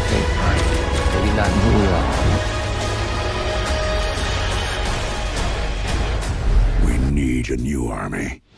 Okay, alright. Kailan? We need a new army.